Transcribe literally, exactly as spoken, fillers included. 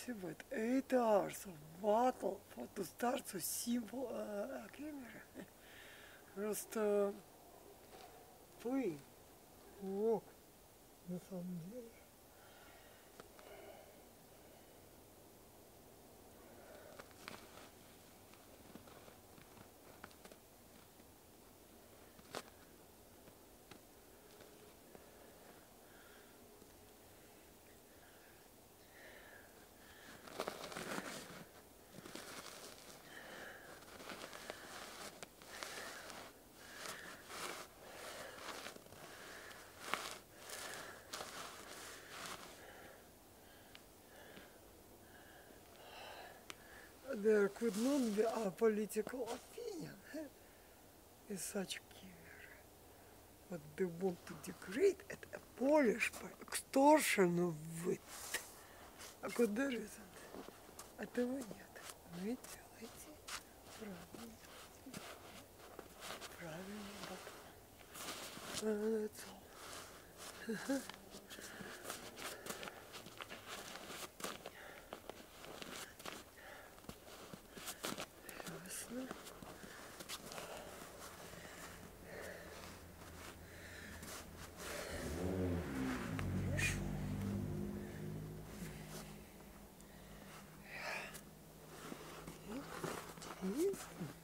see, but eight hours of battle for to start so simple uh, camera. Просто вы, о, на самом деле. There could not be a political opinion in such camera. But they want to degrade and abolish by extortion of it. А куда же это? Этого нет. Вы делаете правильно. Правильно, but uh, that's all. Ясно. Хорошо.